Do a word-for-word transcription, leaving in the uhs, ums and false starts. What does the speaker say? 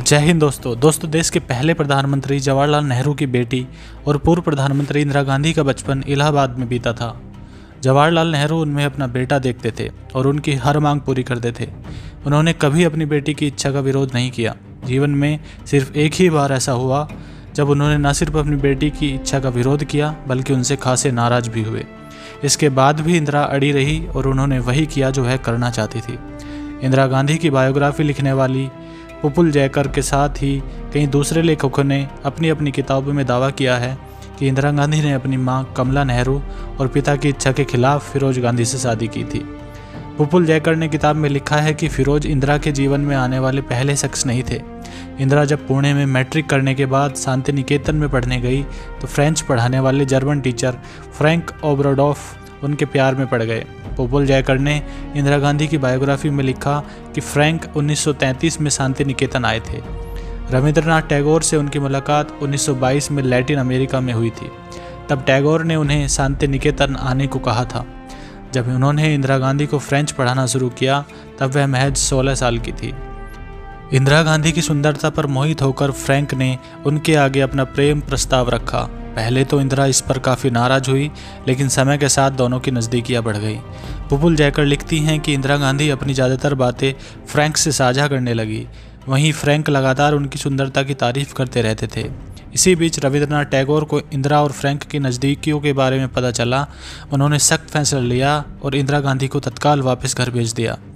जय हिंद दोस्तों दोस्तों देश के पहले प्रधानमंत्री जवाहरलाल नेहरू की बेटी और पूर्व प्रधानमंत्री इंदिरा गांधी का बचपन इलाहाबाद में बीता था। जवाहरलाल नेहरू उनमें अपना बेटा देखते थे और उनकी हर मांग पूरी करते थे। उन्होंने कभी अपनी बेटी की इच्छा का विरोध नहीं किया। जीवन में सिर्फ एक ही बार ऐसा हुआ जब उन्होंने न सिर्फ अपनी बेटी की इच्छा का विरोध किया बल्कि उनसे खासे नाराज भी हुए। इसके बाद भी इंदिरा अड़ी रही और उन्होंने वही किया जो वह करना चाहती थी। इंदिरा गांधी की बायोग्राफी लिखने वाली पुपुल जयकर के साथ ही कई दूसरे लेखकों ने अपनी अपनी किताबों में दावा किया है कि इंदिरा गांधी ने अपनी मां कमला नेहरू और पिता की इच्छा के खिलाफ फिरोज गांधी से शादी की थी। पुपुल जयकर ने किताब में लिखा है कि फिरोज इंदिरा के जीवन में आने वाले पहले शख्स नहीं थे। इंदिरा जब पुणे में मैट्रिक करने के बाद शांति निकेतन में पढ़ने गई तो फ्रेंच पढ़ाने वाले जर्मन टीचर फ्रैंक ओब्राडोफ उनके प्यार में पड़ गए। पुपुल जयकर ने इंदिरा गांधी की बायोग्राफी में लिखा कि फ्रैंक उन्नीस सौ तैंतीस में शांति निकेतन आए थे। रविंद्रनाथ टैगोर से उनकी मुलाकात उन्नीस सौ बाईस में लैटिन अमेरिका में हुई थी। तब टैगोर ने उन्हें शांति निकेतन आने को कहा था। जब उन्होंने इंदिरा गांधी को फ्रेंच पढ़ाना शुरू किया तब वह महज सोलह साल की थी। इंदिरा गांधी की सुंदरता पर मोहित होकर फ्रैंक ने उनके आगे अपना प्रेम प्रस्ताव रखा। पहले तो इंदिरा इस पर काफ़ी नाराज हुई, लेकिन समय के साथ दोनों की नज़दीकियां बढ़ गई। पुपुल जयकर लिखती हैं कि इंदिरा गांधी अपनी ज़्यादातर बातें फ्रैंक से साझा करने लगी। वहीं फ्रैंक लगातार उनकी सुंदरता की तारीफ करते रहते थे। इसी बीच रविंद्रनाथ टैगोर को इंदिरा और फ्रैंक की नज़दीकियों के बारे में पता चला। उन्होंने सख्त फैसला लिया और इंदिरा गांधी को तत्काल वापस घर भेज दिया।